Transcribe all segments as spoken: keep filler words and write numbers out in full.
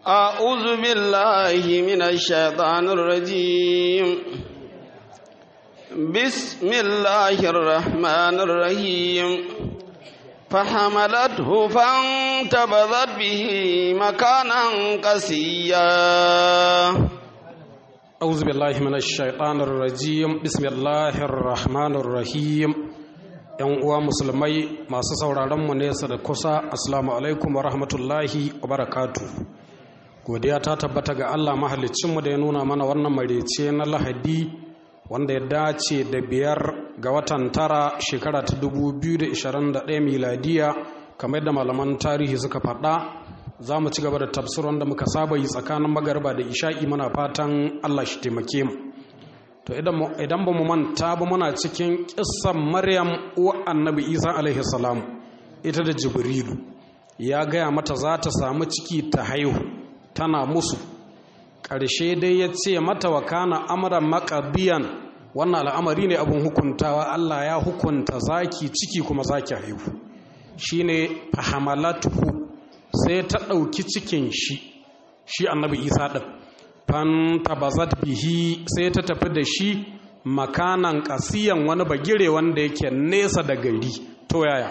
أعوذ بالله من الشيطان الرجيم بسم الله الرحمن الرحيم فحملته فانتبذت به مكانا قصيا أعوذ بالله من الشيطان الرجيم بسم الله الرحمن الرحيم ‘Yan uwa musulmai masu sauraronmu nesa da kusa, Assalamu alaikum wa rahmatullahi wa barakatu. Godiya ta tabbata ga Allah mahaliccinmu da ya nuna mana wannan marece na Lahadi wanda ya dace da biyar ga watan tara shekara ta dubu biyu da ishirin da ɗaya miladiya, kamar da malaman tarihi suka faɗa. Za mu ci gaba da tafsir wanda muka saba yi tsakanin magarba da isha'i, muna fatan Allah shi taimake mu. To idan ba mu manta ba, muna cikin kissan Maryam uwa annabi Isa alaihi salam, ita da Jibrilu ya gaya mata za ta samu ciki ta haihu, tana musu. Ƙarshe dai ya ce mata wa kana amran maqdiyan, wannan al'amari ne abin hukuntawa, Allah ya hukunta zaki ciki kuma zaki haihu. Shine fahamalatu, sai ta ɗauki cikin shi shi annabi Isa ɗin, fantabazat bihi, sai ta tafi da shi makanan kasiyan, wani bagire wanda yake nesa da gari. To yaya?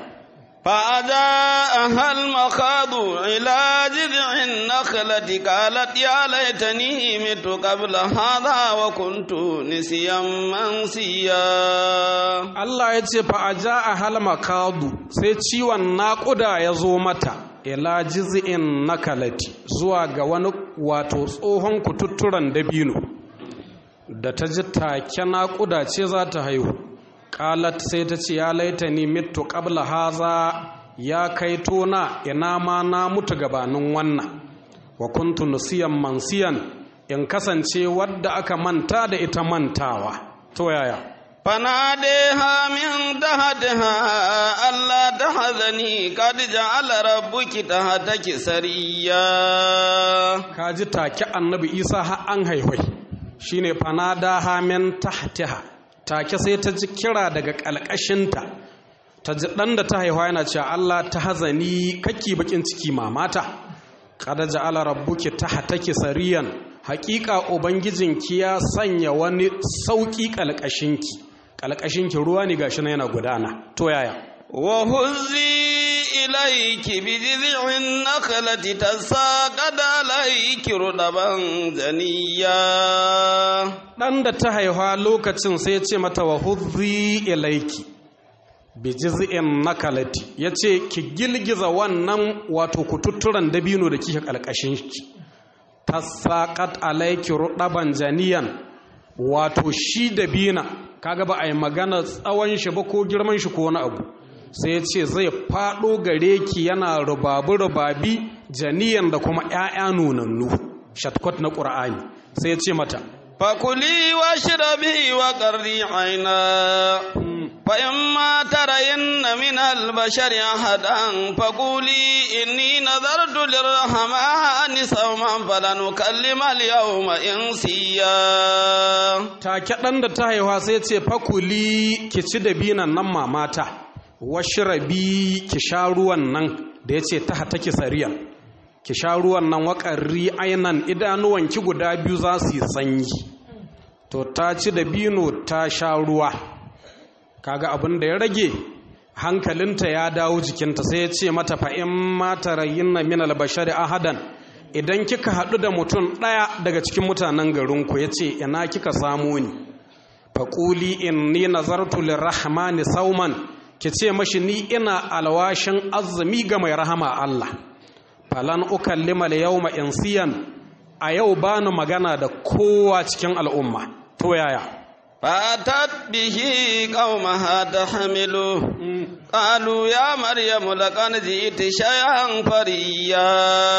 فأجاءها المخاض إلى جذع النخلة قالت يا ليتني مت قبل هذا وكنت نسيا منسيا. Allah ya ce فأجاءها المخاض, sai ciwon naƙuda ya zo mata, ila jiz'in nakalati, zuwa ga wani wato tsohon kututturan dabino. Da ta ji take naƙuda ce za ta haihu, qalat sai ta ce ya laitani mittu qabla haza, ya kai tona ina ma na mutu gabanin wannan. Wa kuntu nusiyan mansiyan, in kasance wadda aka manta da ita mantawa. To yaya? فناديها من تحتها ألا تحزني قد جعل ربك تحتك سريا. kaji take annabi Isa har an haihwai, shine fanadaha min tahtiha, take sai ta ji kira daga kalkashinta, ta ji dan da ta haihuwa yana cewa Allah ta hazani, kake bakin ciki mamata, qad ja'ala rabbuki tahtaki sariyan, haƙiƙa ubangijinki ya sanya wani sauki kalkashinki. Kalkashinki ruwa ne gashi na yana gudana. To yaya? wa huzzi ilayki bi jiz'in nakhlati tasaqad alayki rudaban zaniya. Dan da ta haihuwa lokacin sai ya ce mata wa huzzi ilayki bi jiz'in nakhlati, yace ki gilgiza wannan wato kututturan dabino da kike kalkashinki. Tasaqad alayki rudaban zaniyan, wato shi dabina kaga ba a yi magana tsawon shi ba ko girman shi ko wani abu, sai ya ce zai faɗo gare ki yana rubabi-rubabi janiyan da kuma ‘ya'ya nunannu, shatkot na ƙura'ani. Sai ya ce mata fakuli wa shirabi wa ƙarri aina فإما ترين من البشر أحدا فقولي إني نذرت للرحمن صوما فلنكلم اليوم إنسيا. take dan da ta haihuwa sai ce fakuli, ki ci dabinan nan mamata, washrabi, ki sha ruwan nan da yace ta hataki sariyan, ki sha ruwan nan, waƙarri ainan, idanuwanki guda biyu za su yi sanyi. To ta ci dabino ta sha ruwa, kaga abin da ya rage hankalinta ya dawo jikinta, sai ya ce mata fa in ma tarayinna min albashari ahadan, idan kika haɗu da mutum ɗaya daga cikin mutanen garinku, ya ce ina kika samu ni, faƙuli inni nazartu lirrahmani sauman, ki ce mashi ni ina alwashin azumi ga mai rahama Allah, falan ukallima al-yawma insiyan, a yau bani magana da kowa cikin al'umma. To yaya? فأتت به قومها تحمله قالوا يا مريم لقد جئت شيئا فريا.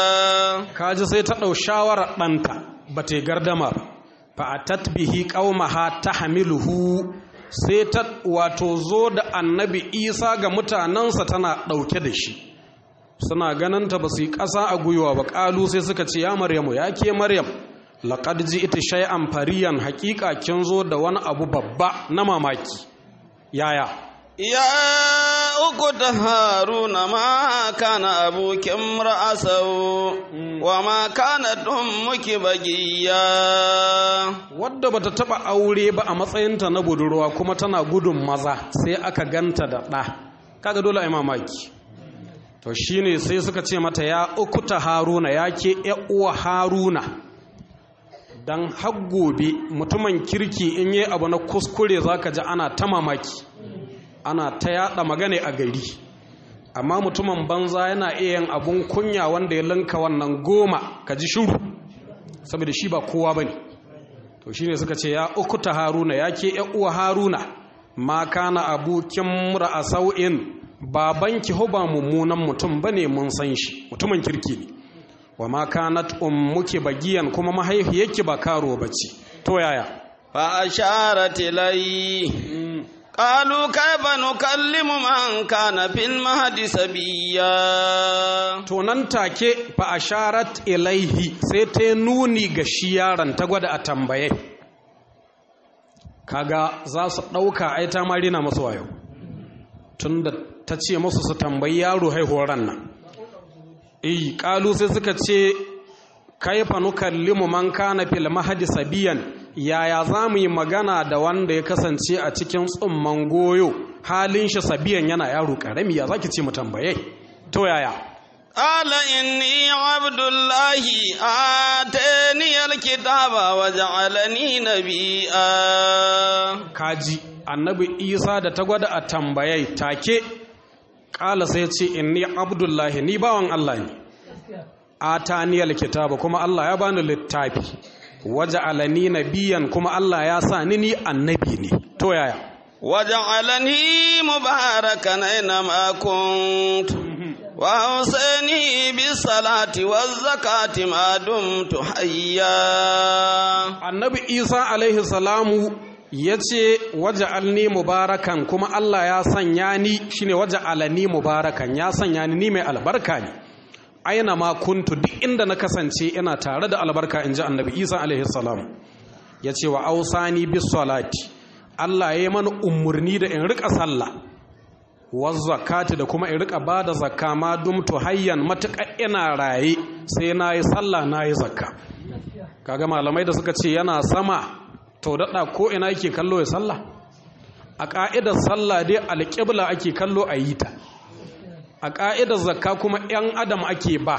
kaji sai ta ɗau shawarar ɗanta ba ta gardama ba. fa'atat bihi qaumaha tahmiluhu, sai ta wato zo da annabi Isa ga mutanensa tana ɗauke da shi. Suna ganin ta ba su yi ƙasa a gwiwa ba, ƙalu sai suka ce ya Maryamu, ya ke Maryam, laqad ji'ti shay'an fariyan, haƙiƙa kin zo da wani abu babba na mamaki. Yaya? ya أخت هارون ما كان أبوك امرأ سوء وما كانت أمك بغيا. wadda bata taba aure ba a matsayinta na budurwa kuma tana gudun maza sai aka ganta da ɗa, kaga dole ai mamaki. To shine sai suka ce mata ya ukuta Haruna, ya ke uwa Haruna, dan har gobe mutumin kirki in yi abu na kuskure zaka ji ana ta mamaki, ana ta yada magana a gari, amma mutumin banza yana iya yin abun kunya wanda ya linka wannan goma ka ji shiru saboda shi ba kowa bane. To shine suka ce ya ukuta Haruna, ya ke uwa Haruna, ma kana abukin ra'a sau'in, babanki ho ba mummunan mutum bane, mun san shi mutumin kirki ne. Wa ma kanat ummuki bagiyan, kuma mahaifiyarki ba karo bace. To yaya? Fa asharat ilai qalu kayfa nukallimu man kana fil mahdi sabiya. To nan take fa asharat ilaihi, sai ta nuni ga shi yaron, ta gwada a tambaye. Kaga za su dauka ai ta marina masu wayo, tunda ta ce musu su tambayi yaro haihuwar nan. Eh, kalu sai suka ce kaifa nukallimu man kana fil mahdi sabiyan, yaya za mu yi magana da wanda ya kasance a cikin tsumman goyo, halin shi sabiyan yana yaro karami, ya zaki ce mu tambaye. To yaya? Ala inni abdullahi atani alkitaba wa ja'alani nabiyya. Kaji annabi Isa da ta gwada a tambaye take kala sai ce inni abdullahi, ni bawan Allah ne, atani alkitaba, kuma Allah ya bani littafi, waja'alani nabiyyan, kuma Allah ya sa ni ni annabi ne. To yaya? waja'alani mubarakan aina ma kunt wa awsani bis salati waz zakati ma dumtu hayya. Annabi Isa alaihi salamu yace waja'alni mubarakan, kuma Allah ya sanya ni, shine waja'alani mubarakan, ya sanya ni ni mai albarka ne, aina ma kuntu, duk inda na kasance ina tare da albarka, inji annabi Isa alaihi salam. Yace wa ausani bis salati, Allah ya yi mana umurni da in rika sallah, wa zakati, da kuma in rika bada zakka ma dumtu hayyan, matuƙa ina raye sai nayi sallah nayi zakka. Kaga malamai da suka ce yana sama, to daɗa ko ina yake kallo ya sallah? A ƙa'idar sallah dai alƙibla ake kallo a yi ta, a ƙa'idar zakka kuma ‘yan adam ake ba,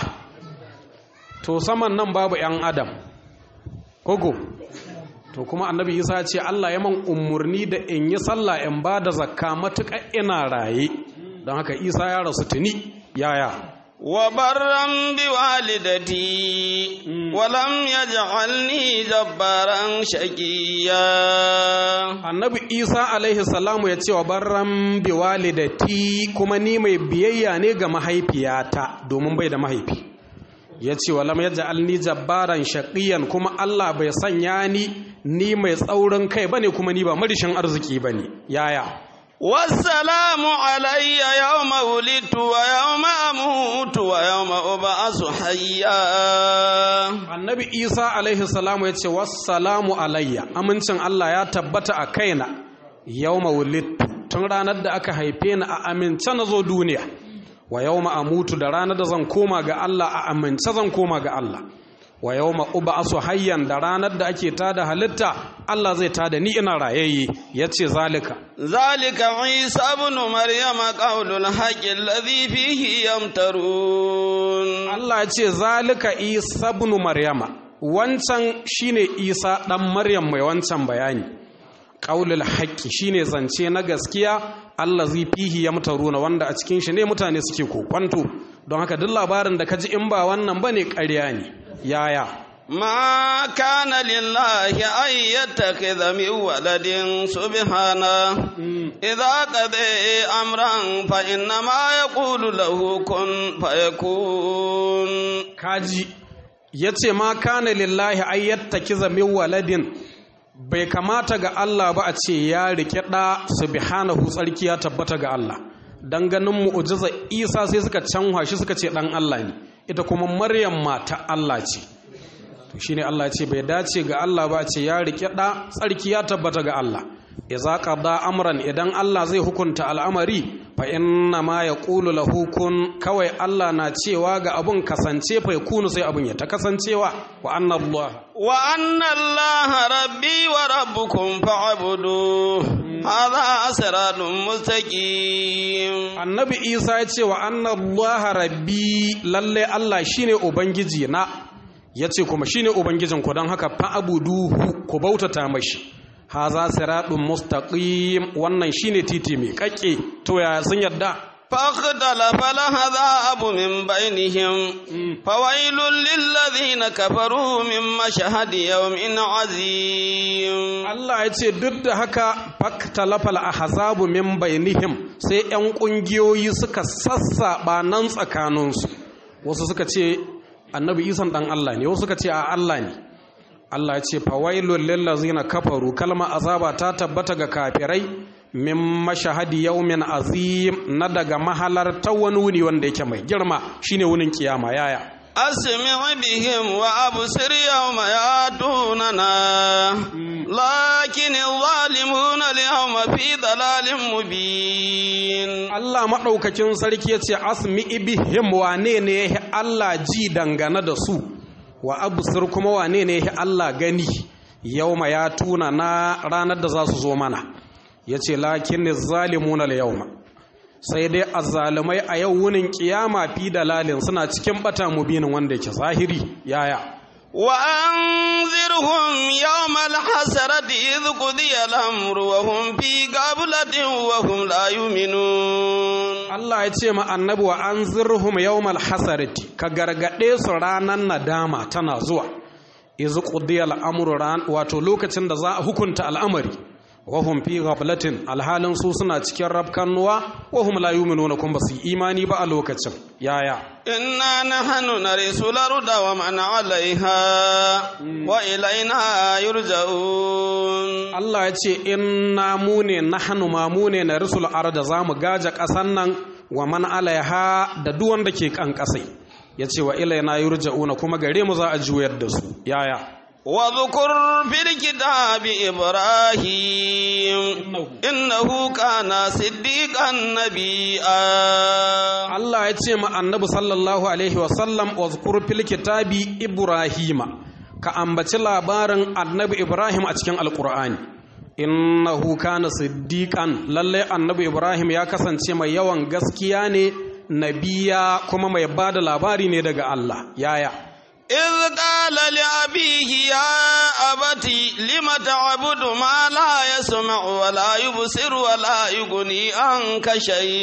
to saman nan babu ‘yan adam kogo. To kuma annabi Isa ce Allah ya man umurni da in yi sallah in ba da zakka matuƙa ina raye, don haka Isa ya rasu tuni. Yaya? wa barran bi walidati wa lam yaj'alni jabbaran shaqiya. Annabi Isa alaihi salamu ya ce wa barran bi walidati, kuma ni mai biyayya ne ga mahaifiyata domin bai da mahaifi. Ya ce wa lam yaj'alni jabbaran shaqiyan, kuma Allah bai sanya ni ni mai tsaurin kai bane, kuma ni ba marishin arziki bane. Yaya? والسلام علي يوم ولدت ويوم أموت ويوم أبعث حيا. Annabi Isa alaihi salamu ya ce wassalamu alayya, amincin Allah ya tabbata a kaina yawma wulidtu, tun ranar da aka haife ni a amince na zo duniya, wa yawma amutu, da ranar da zan koma ga Allah a amince zan koma ga Allah, wa yawma ub'asu hayyan, da ranar da ake tada halitta Allah zai tada ni ina rayayye. Yace zalika zalika Isa ibn Maryam qawlul haqqi alladhi fihi yamtarun. Allah yace zalika Isa ibn Maryama, wancan shine Isa dan Maryam mai wancan bayani. Qawlul haqqi shine zance na gaskiya, allazi fihi yamtaruna, wanda a cikin shi ne mutane suke kokwanto. Don haka duk labarin da kaji in ba wannan bane ƙarya ne. Yaya? ما كان لله أن يتخذ من ولد سبحانه إذا قضى أمرا فإنما يقول له كن فيكون. kaji yace ma kana lillahi ay yattakiza min waladin, bai kamata ga Allah ba a ce ya rike da, subhanahu, tsarki ya tabbata ga Allah. Dan ganin mu'jiza Isa sai suka canwa shi suka ce dan Allah ne, ita kuma Maryam mata Allah ce. To shine Allah ya ce bai dace ga Allah ba ce ya rike da, tsarki ya tabbata ga Allah. Idza qada amran, idan Allah zai hukunta al'amari, fa inna ma yaqulu lahu kun, kawai Allah na cewa ga abun kasance fa yakunu sai abun ya ta kasancewa. Wa anna Allah wa anna Allah rabbi wa rabbukum fa'budu hadha siratun mustaqim. Annabi Isa ya ce wa anna Allah rabbi, lalle Allah shine ubangiji na, yace kuma shine ubangijin ku, don haka fa'buduhu, ku bautata mashi. haza siratun mustaqim, wannan shine titi mai kakke. To ya sun yadda? فاختلف العذاب من بينهم فويل للذين كفروا من مشهد يوم عظيم. Allah ya ce duk da haka faktalafal ahzabu min bainihim, sai ƴan ƙungiyoyi suka sassaba nan tsakaninsu. Wasu suka ce Annabi Isa dan Allah ne, wasu suka ce a Allah ne. Allah ya ce fawailul lil ladzina kafaru, kalma azaba ta tabbata ga kafirai min mashahadi yawmin azim, na daga mahalar ta wani wuni wanda yake mai girma, shine wunin kiyama. Yaya asmi bihim wa absir yawma yatunana lakin adh-dhalimuna al-yawma fi dalalin mubin. Allah madaukakin sarki yace asmi bihim, wane ne Allah ji dangane da su, wa absir kuma wane ne Allah gani, yawma yatunana, ranar da za su zo mana. Ya ce lakin zalimuna al-yawma, sai dai azzalumai a yau wunin kiyama fi dalalin, suna cikin bata mubinin wanda yake zahiri. Yaya wa anzirhum yawmal hasrati idh qudiya al-amru wa hum fi ghaflatin wa hum la yu'minun. Allah ya ce ma annabi wa anzirhum yawmal hasrati, ka gargade su ranan nadama tana zuwa. idh qudiya al-amru, wato lokacin da za a hukunta al'amari. wahum fi ghaflatin, alhalin su suna cikin rabkanuwa, wahum la yu'minuna, kun basu imani ba a lokacin. Yaya inna nahnu narisul arda wa man 'alayha wa ilayna yurja'un. Allah ya ce inna mu ne nahnu ma mu ne narisul arda, zamu gaja kasan nan, wa man 'alayha, da duk wanda ke kan kasai. Yace wa ilayna yurja'una, kuma gare mu za a juyar da su. Yaya واذكر في الكتاب إبراهيم إنه كان صديقا نبيا. الله يتيم النبي صلى الله عليه وسلم واذكر في الكتاب إبراهيم، كأنبت labarin annabi Ibrahim a cikin Alƙur'ani. Innahu kana siddiqan, lalle annabi Ibrahim ya kasance mai yawan gaskiya ne, nabiya kuma mai bada labari ne daga Allah. Yaya إذ قال لأبيه يا أبت لم تعبد ما لا يسمع ولا يبصر ولا يغني عنك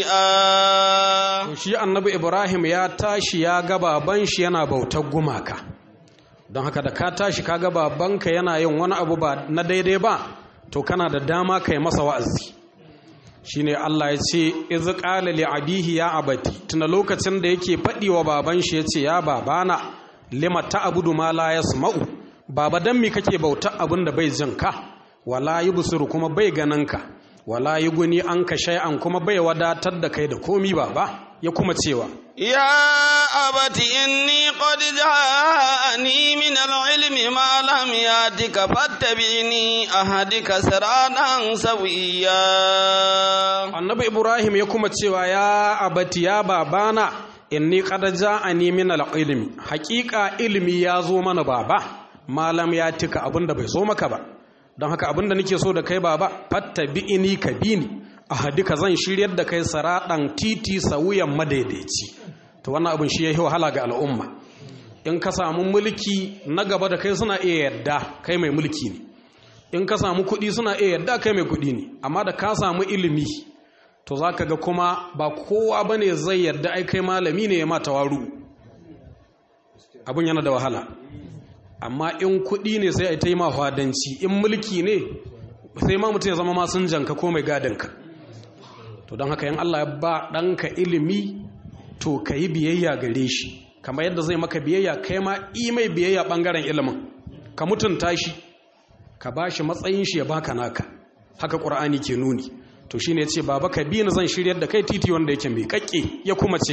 شيئا. shi annabi Ibrahim ya tashi ya ga baban shi yana bautar gumaka, don haka da ka tashi ka ga babanka yana yin wani abu ba na daidai ba, to kana da dama kai masa wa'azi. Shine Allah ya ce iz qala li abihi ya abati, tuna lokacin da yake faɗi wa baban shi yace ya babana lima ta'budu ma la yasma'u, baba dan mi kake bauta abin da bai jin ka, wala yubsiru kuma bai ganin ka, wala yuguni anka shay'an kuma bai wadatar da kai da komi. Baba ya kuma cewa ya abati inni qad ja'ani min al-ilmi ma lam yatika fattabi'ni ahdika siratan sawiyya. Annabi Ibrahim ya kuma cewa ya abati, ya babana, inni qad ja'ani min al-ilmi, haqiqa ilmi ya zo mana baba, malam ya tika abinda bai zo maka ba, don haka abinda nake so da kai baba, fattabi'ini kabini, ahadika zan shiryar da kai saradan titi sauyan madaidaici. To wannan abin shi yayi wahala ga al'umma. In ka samu mulki, na gaba da kai suna iya yadda kai mai mulki ne, in ka samu kuɗi suna iya yadda kai mai kuɗi ne, amma da ka samu ilimi, to za ka ga kuma ba kowa ba ne zai yarda ai kai malami ne ya mata waru. Abin yana da wahala. Amma in kuɗi ne sai a ta yi ma fadanci, in mulki ne sai ma mutum ya zama masinjanka ko mai gadinka. To don haka yin Allah ya ba ɗanka ilimi, to ka yi biyayya gare shi, kamar yadda zai maka biyayya, kai ma i mai biyayya ɓangaren ilimin, ka mutunta shi, ka ba shi matsayin shi ya baka naka. Haka ƙur'ani ke nuni. To shine yace baba ka bi ni zan shiryar da kai titi wanda yake mai kakke. Ya kuma cewa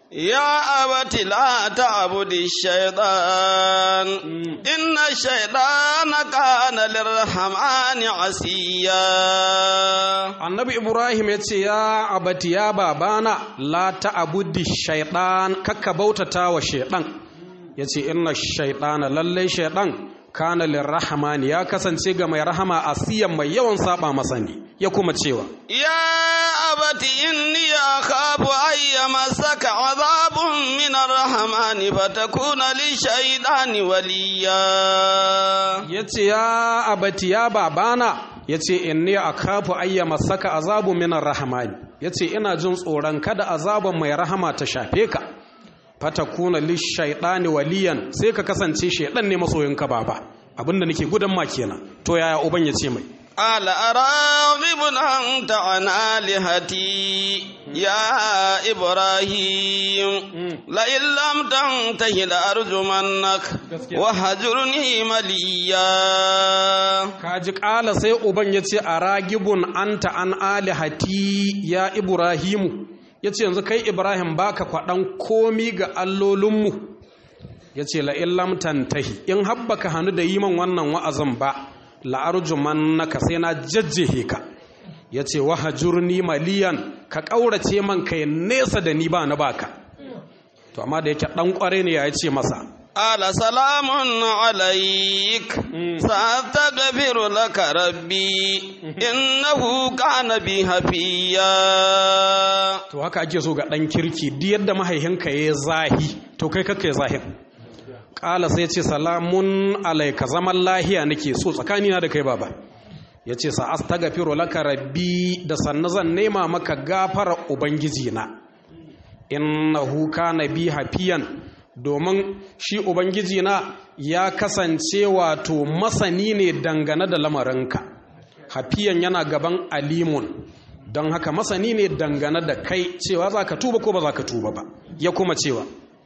يا أبت لا تعبد الشيطان إن الشيطان كان للرحمن عصيا. Annabi Ibrahim ya ce ya abati ya babana la ta'budi shaytan kakka bautata wa shaytan yace inna shaytana lalle shaytan kana lirrahman ya kasance ga mai rahama asiyan mai yawan saba masa ne ya kuma cewa ya abati inni akhafu ayya masaka azabun min arrahman fatakuna lishaytani waliya. yace ya abati ya babana yace inni akhafu ayya masaka azabun min arrahman yace ina jin tsoron kada azaban mai rahama ta shafe ka fatakuna lishaytani waliyan sai ka kasance shedan ne masoyinka baba abinda nake gudan ma kenan to yaya uban yace mai ala araghibun anta an alihati ya ibrahim la illam tantahi la arjumannak wa hajurni maliya. kaji kala sai uban yace aragibun anta an alihati ya ibrahimu yace yanzu kai ibrahim baka kwadan komi ga allolinmu yace la illam tantahi in habbaka hanu da yiman wannan wa'azin ba la arjumannaka sai na jajjehe ka yace wahjurni maliyan ka kaurace man kai nesa da ni ba na baka to amma da yake dan kware ne ya ce masa ala salamun alaik sa'astaghfiru laka rabbi innahu kana bi hafiya. to haka ake so ga dan kirki duk yadda mahaihinka yayi zahi to kai kake zahin kala sai ce salamun alaika zaman lahiya nake so tsakanina da kai baba yace sa astaghfiru laka rabbi da sanna zan nema maka gafara ubangiji na innahu kana bi hafiyan domin shi ubangiji na ya kasance wato masani ne dangane da lamarinka hafiyan yana gaban alimun don haka masani ne dangane da kai cewa za ka tuba ko ba za ka tuba ba ya kuma cewa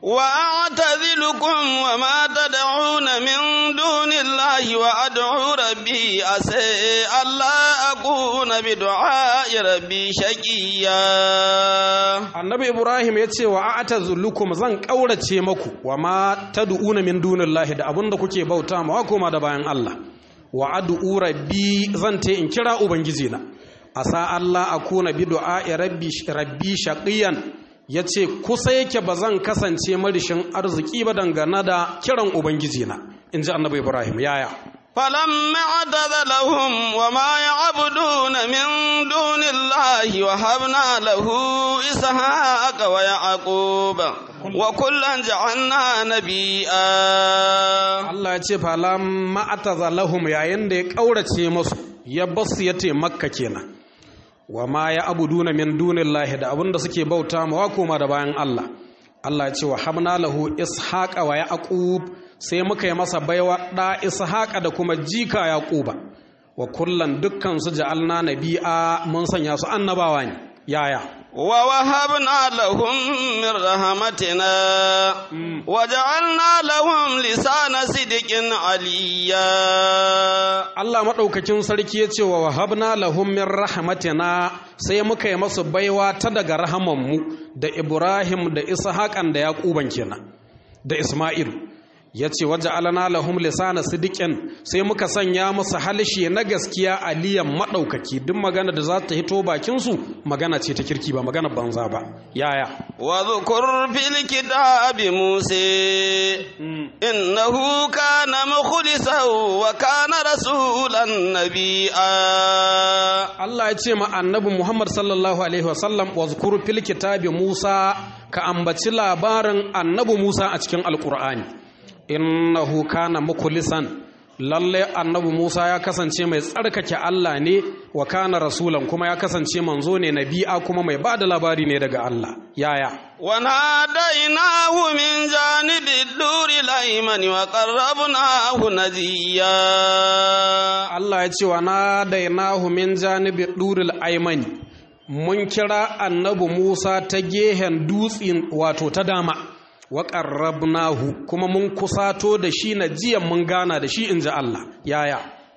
وأعتذلكم وما تدعون من دون الله وأدعو ربي عسى ألا أكون بدعاء ربي شقيا. النبي إبراهيم يتي وأعتذلكم زن قولتي مكو وما تدعون من دون الله da abunda kuke bauta ma kuma da bayan Allah wa ad'u rabbi zan te in kira ubangiji na asa Allah akuna bi du'a rabbi rabbi shaqiyan ya ce kusa yake ba zan kasance marishin arziki ba dangane da kiran ubangijina in ji annabi ibrahim yaya falamma atadalahum wa ma ya'buduna min dunillahi wa habna lahu ishaqa wa yaquba wa kullan ja'alna nabiyya. Allah ya ce falamma atadalahum yayin da ya kaurace musu ya basu ya ce makka kenan wa ma ya abuduna min dunillahi da abinda suke bauta ma koma da bayan Allah Allah ya ce wa habna lahu ishaqa wa yaqub sai muka yi masa baiwa da ishaqa da kuma jika yaquba wa kullan dukkan su ja'alna nabiyya mun sanya su annabawa ne yaya wa wahabna lahum min rahmatina wa ja'alna lahum lisana sidqin aliyya. Allah madaukakin sarki ya ce wa wahabna lahum min rahmatina sai muka yi masu baiwa ta daga rahamanmu da Ibrahim da Ishaqan da Yaquban kenan da Isma'il yace waja'alna lahum lisana sidqin sai muka sanya musu halshe na gaskiya aliyan madaukaki duk magana da za ta hito bakin su magana ce ta kirki ba magana banza ba yaya wa dhkur fil kitabi musa innahu kana mukhlisan wa kana rasulan nabiyya. Allah ya ce ma annabi Muhammad sallallahu alaihi wasallam wa dhkur fil kitabi Musa ka ambaci labarin annabi Musa a cikin alqur'ani innahu kana mukhlisan lalle annabi Musa ya kasance mai tsarkake Allah ne wa kana rasulan kuma ya kasance manzo ne nabi'a kuma mai bada labari ne daga Allah yaya wa nadainahu min janibi duri layman wa qarrabnahu najiya. Allah ya ce wa nadainahu min janibi duri aymani mun kira annabi Musa ta gehen dutsin wato ta dama wa qarrabnahu kuma mun kusato da shi na jiyan mun gana da shi inji Allah yaya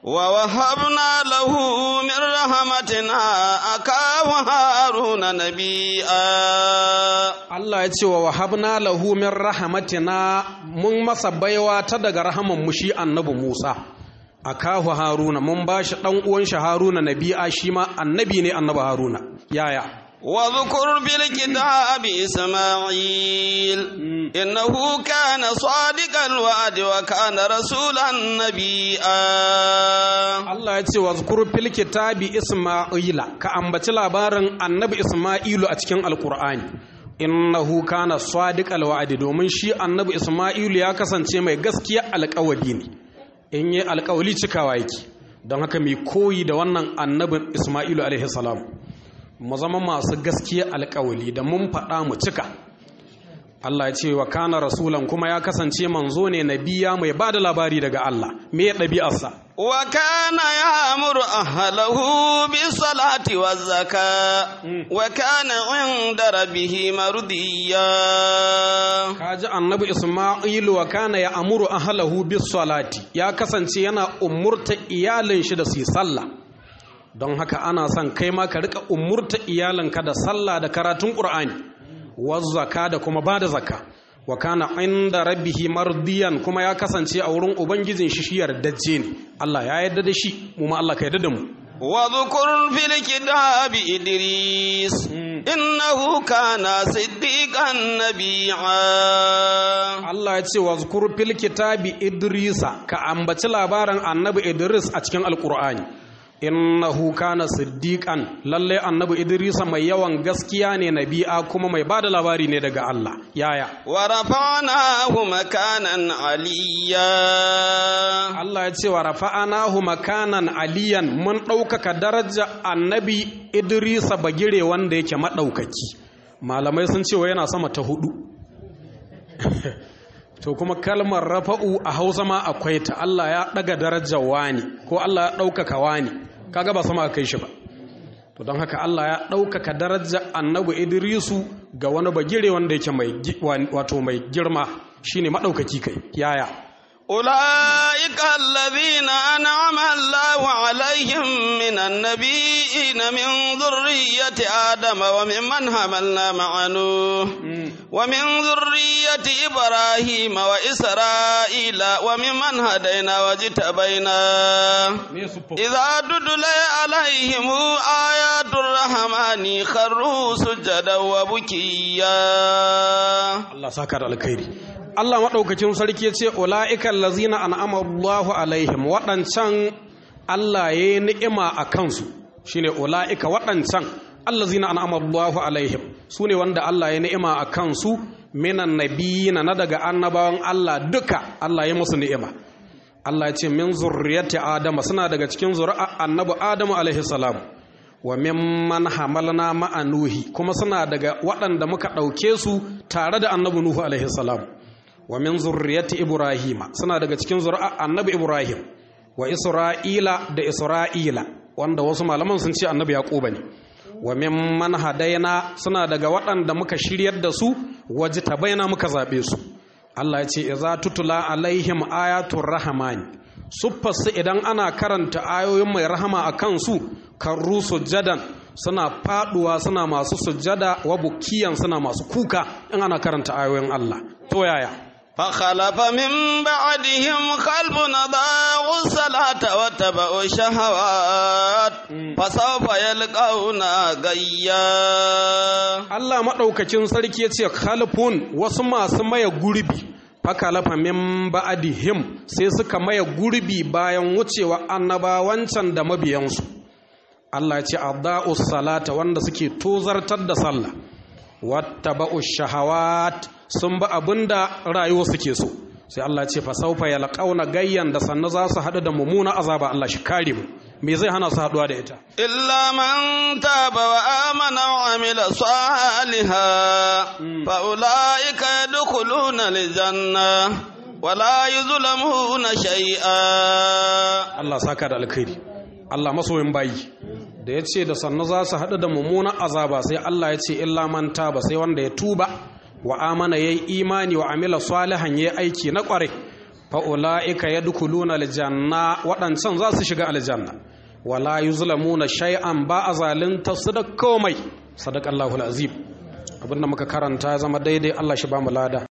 ووهبنا له من رحمتنا أخاه هارون نبيا Allah ya ce wa wahabna lahu min rahmatina mun masa baiwa ta daga rahaman mu shi annabi Musa akahu Haruna mun bashi dan uwan shi Haruna nabi'a shi ma annabi ne annabi Haruna yaya واذكر في الكتاب إسماعيل إنه كان صادق الوعد وكان رسولا نبيا Allah ya ce واذكر في الكتاب إسماعيل ka ambaci labarin annabi Isma'ilu a cikin Alqur'ani innahu kana sadiqal wa'di domin shi annabi Isma'ilu ya kasance mai gaskiya alƙawari ne in yi alƙawali cikawa yake don haka mai koyi da wannan annabin Isma'ilu alaihi salam mu zama masu gaskiya alƙawali da mun faɗa mu cika Allah ya ce wa kana rasulan kuma ya kasance manzo ne nabiya mai bada labari daga Allah me ya ɗabi'arsa wa kana ya'muru ahlahu bis salati waz zakah wa kana 'inda rabbih mardiya kaji annabi Isma'ilu wa kana ya'muru ahlahu bis salati ya kasance yana umurta iyalin shi da su yi sallah don haka ana son kai ma ka rika umurta iyalanka da sallah da karatun Qur'ani waz zaka da kuma bada zakka wa kana inda rabbihi mardiyan kuma ya kasance a wurin ubangijin shi shi yardajje ne Allah ya yarda da shi mu ma Allah ka yarda da mu wa dhkur fil kitabi idris innahu kana siddiqan nabiyya Allah ya ce wa dhkur fil kitabi idrisa ka ambaci labarin annabi Idris a cikin alqur'ani innahu kana siddiqan lalle annabi idrisa mai yawan gaskiya ne nabi'a kuma mai bada labari ne daga Allah yaya wa rafa'nahu makanan aliyya Allah ya ce wa rafa'nahu makanan aliyan mun ɗaukaka daraja annabi idrisa bagire wanda yake madaukaki malamai sun ce wa yana sama ta hudu to kuma kalmar rafa'u a Hausa ma akwai ta Allah ya daga darajar wani ko Allah ya ɗaukaka wani kaga ba sama kai shi ba to don haka Allah ya ɗaukaka darajar annabi Idrisu ga wani bagire wanda yake mai wato mai girma shine madaukaki kai yaya ulaika alladhina an'ama Allahu alaihim minan nabiyina min dhurriyyati adama wa mimman hamalna ma'anu wa min dhurriyyati ibrahima wa isra'ila wa mimman hadaina wajtabaina idza tudla alaihim ayatul rahmani kharru sujadan wa bukiya Allah saka da alkhairi Allah maɗaukacin sarki ya ce ula'ikan lazina an'ama Allahu alaihim waɗancan Allah ya yi ni'ima a kansu shine ula'ika waɗancan allazina an'ama Allahu alaihim su ne wanda Allah ya ni'ima a kansu minan nabiyina na daga annabawan Allah duka Allah ya musu ni'ima Allah ya ce min zurriyati Adama suna daga cikin zuri'a annabi Adamu alaihi salam wa mimman hamalna ma'a Nuhi kuma suna daga waɗanda muka ɗauke su tare da annabi Nuhu alaihi salam wa min zurriyati Ibrahima suna daga cikin zuri'a annabi Ibrahim wa Isra'ila da Isra'ila wanda wasu malaman sun ce annabi Yaquba ne wa mimman hadaina suna daga waɗanda muka shiryar da su waje tabaina muka zabe su Allah ya ce idza tutula alaihim ayatul rahmani suffasu idan ana karanta ayoyin mai rahama akan su karru sujadan suna faduwa suna masu sujada wa bukiyan suna masu kuka in ana karanta ayoyin Allah to yaya فخلف من بعدهم خلف أضاعوا الصلاة واتبعوا الشهوات فسوف يلقون غيا Allah madaukakin sarki yace khalfun wasu masu maye gurbi fakalafa min ba'dihim sai suka maye gurbi bayan wucewa annabawancan da mabiyansu Allah ya ce adaa'us salata wanda suke tozartar da sallah wattaba'ush shahawat sun ba abinda rayuwa suke so sai Allah ce fa saufa yalqauna gayyan da sanna za su hadu da mumuna azaba Allah shi kare mu me zai hana su haduwa da ita illa man taba wa amana wa amila salihan fa ulaika yadkhuluna aljanna wala yuzlamuna shay'a Allah saka da alkhairi Allah masoyin bayi da yace da sanna za su hadu da mumuna azaba sai Allah ya ce illa man taba sai wanda ya tuba wa amana yayi imani wa amila salihan yayi aiki na kware fa ulaika yadkhuluna aljanna waɗancan za su shiga aljanna wala yuzlamuna shay'an ba azalinta su da komai sadaqallahu alazim abinda muka karanta zama daidai Allah shi ba mu lada